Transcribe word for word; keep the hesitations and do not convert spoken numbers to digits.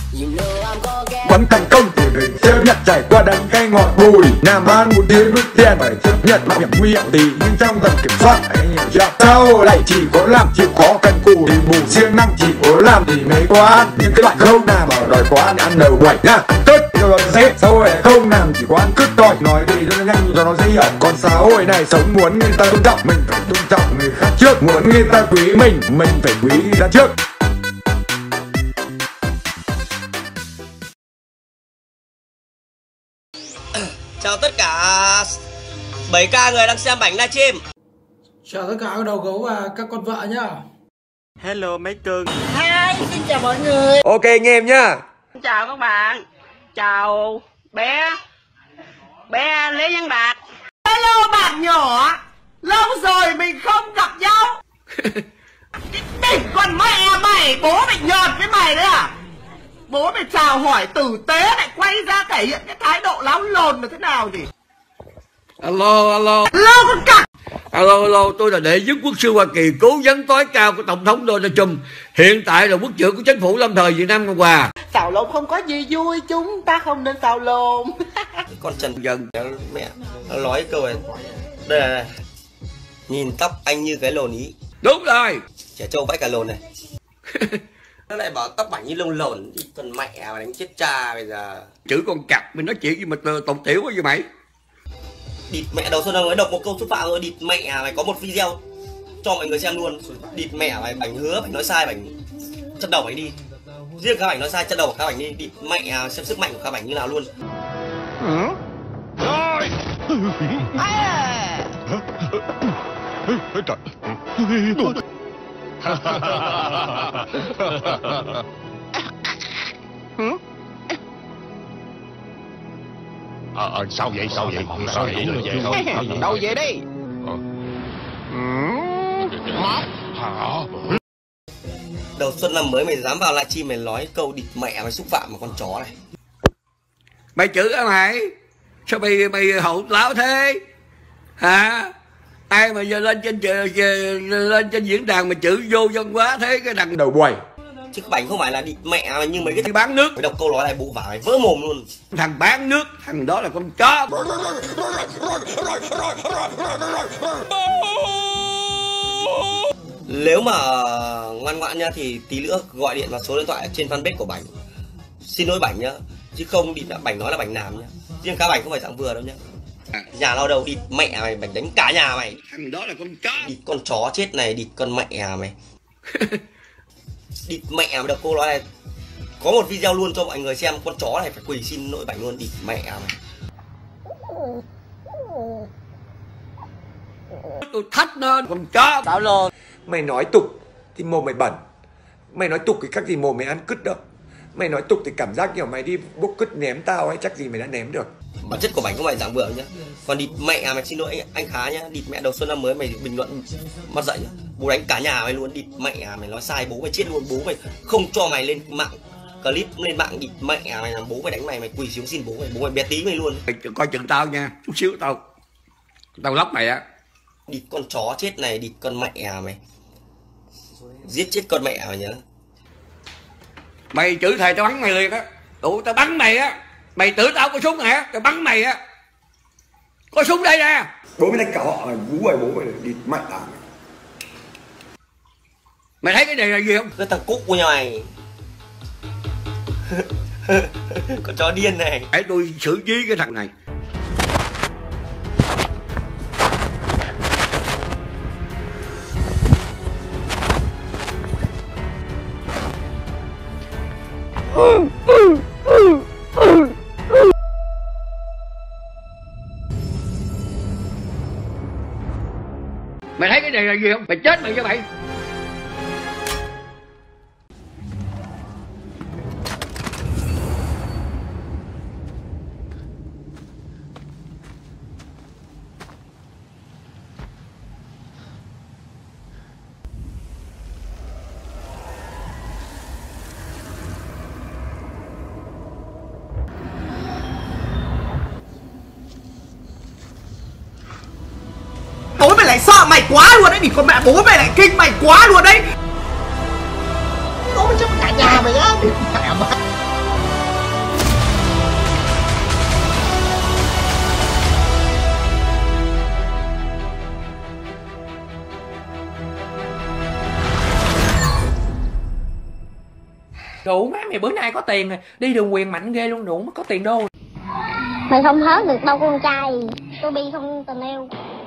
Quán thành công thì mình chấp nhận trải qua đắng cay ngọt bùi. Làm ăn muốn tiến bước tiền phải chấp nhận mạo hiểm nguy hiểm tí, nhưng trong tầm kiểm soát hãy hiểu rằng sao lại chỉ có làm chịu khó cần cù thì bù siêng năng chỉ có làm thì mới có ăn. Nhưng cái loại không nào bảo đòi có ăn ăn đầu quẩy nhá, cất rồi dễ xã hội không làm chỉ có ăn cứt thôi. Nói đi cho nó nhanh cho nó dễ hiểu, còn xã hội này sống muốn người ta tôn trọng mình phải tôn trọng người khác trước, muốn người ta quý mình mình phải quý người ta trước. Chào tất cả bảy k người đang xem Bảnh livestream. Chào tất cả các đầu gấu và các con vợ nhá. Hello mấy cưng. Hi, xin chào mọi người. Ok anh em nhá. Chào các bạn. Chào bé Bé Lê Văn Đạt. Hello bạn nhỏ. Lâu rồi mình không gặp nhau. Đỉnh con mẹ mày, bố mày nhờn với mày đấy à? Bố mày chào hỏi tử tế lại quay ra thể hiện cái thái độ láo lồn là thế nào gì? Alo, alo. Alo con cặc. Alo, alo, tôi là đệ nhất quốc sư Hoa Kỳ, cố vấn tối cao của Tổng thống Donald Trump. Hiện tại là quốc trưởng của chính phủ lâm thời Việt Nam Cộng Hòa. Xào lộn không có gì vui, chúng ta không nên xào lộn. Con Trần Dần mẹ nó nói câu này. Đây này, nhìn tóc anh như cái lồn ý. Đúng rồi. Trẻ trâu vãi cả lồn này. Nó lại bảo tóc Bảnh như lông lồn đi, còn mẹ mà đánh chết cha bây giờ. Chữ con cặc mình nói chuyện gì mà tổng tiểu quá vậy mày. Địt mẹ đầu xuân nói đọc một câu xúc phạm rồi. Địt mẹ mày, có một video cho mọi người xem luôn. Địt mẹ mày, Bảnh hứa Bảnh nói sai, Bảnh chân đầu Bảnh đi. Riêng Khá Bảnh nói sai, chân đầu của Khá Bảnh đi. Địt mẹ xem sức mạnh của Khá Bảnh như nào luôn. Ờ, à, sao vậy, sao vậy, sao vậy, sao vậy, sao vậy, Đâu về đi. Đầu xuân năm mới mày dám vào lại chi mày nói câu địt mẹ mày xúc phạm một con chó này. Mày chữ hả mày? Sao mày mày hậu láo thế? Hả? Ai mà giờ lên trên lên trên diễn đàn mà chữ vô dân quá thế cái đằng đầu quầy. Chứ Bảnh không phải là địt mẹ mày như mấy cái Đi bán nước. mày đọc câu nói này bụ vả mày vỡ mồm luôn. Thằng bán nước, thằng đó là con chó. Nếu mà ngoan ngoãn nhá thì tí nữa gọi điện vào số điện thoại trên fanpage của Bảnh. Xin lỗi Bảnh nhá, chứ không địt Bảnh nói là Bảnh làm nhá. Riêng Khá Bảnh không phải dạng vừa đâu nhá. Nhà lao đầu địt mẹ mày, Bảnh đánh cả nhà mày. Thằng đó là con chó. Địt con chó chết này, địt con mẹ mày. Địt mẹ mày, đọc câu nói này. Có một video luôn cho mọi người xem, con chó này phải quỳ xin lỗi Bảnh luôn, địt mẹ mày. Tôi thách nó con chó. Tao luôn. Mày nói tục thì mồm mày bẩn. Mày nói tục thì các gì mồm mày ăn cứt đâu. Mày nói tục thì cảm giác kiểu mày đi bốc cứt ném tao ấy, chắc gì mày đã ném được. Bản chất của Bảnh không phải dạng vừa nhá. Còn địt mẹ mày, xin lỗi anh, anh Khá nhá. Địt mẹ đầu xuân năm mới mày bình luận mất dậy nhá. Bố đánh cả nhà mày luôn. Địt mẹ mày nói sai bố mày chết luôn. Bố mày không cho mày lên mạng clip lên mạng. Địt mẹ mày làm bố mày đánh mày, mày quỳ xuống xin bố mày. Bố mày bé tí mày luôn. Mày coi chừng tao nha, chút xíu tao tao lóc mày á. Địt con chó chết này, địt con mẹ mày. Giết chết con mẹ mày nhá. Mày chửi thầy tao bắn mày liền á. Đủ tao bắn mày á. Mày tưởng tao có súng hả? Tao bắn mày á. Có súng đây nè. Bố mày đánh cả họ mày, bú mày bố mày địt mạnh à. Mày thấy cái này là gì không? Cái thằng cúc của nhà mày. Con chó điên này. Để tôi xử trí cái thằng này. Mày thấy cái này là gì không? Mày chết mày cho mày. Bố mày lại sợ mày quá luôn đấy, thì con mẹ bố mày lại kinh mày quá luôn đấy. Bố mày cho cả nhà mày á. Mẹ mày. Đủ má mày bữa nay có tiền rồi, đi đường quyền mạnh ghê luôn, đủ má có tiền đô. Mày không hớt được đâu con trai, tôi bi không tình yêu.